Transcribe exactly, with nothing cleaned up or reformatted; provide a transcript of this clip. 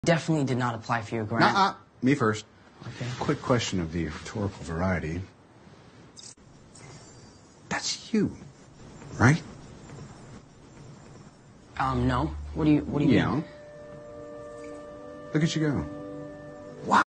Definitely did not apply for your grant. Nuh-uh. Me first. Okay. Quick question of the rhetorical variety. That's you, right? Um, no. What do you, what do you Yeah. mean? Look at you go.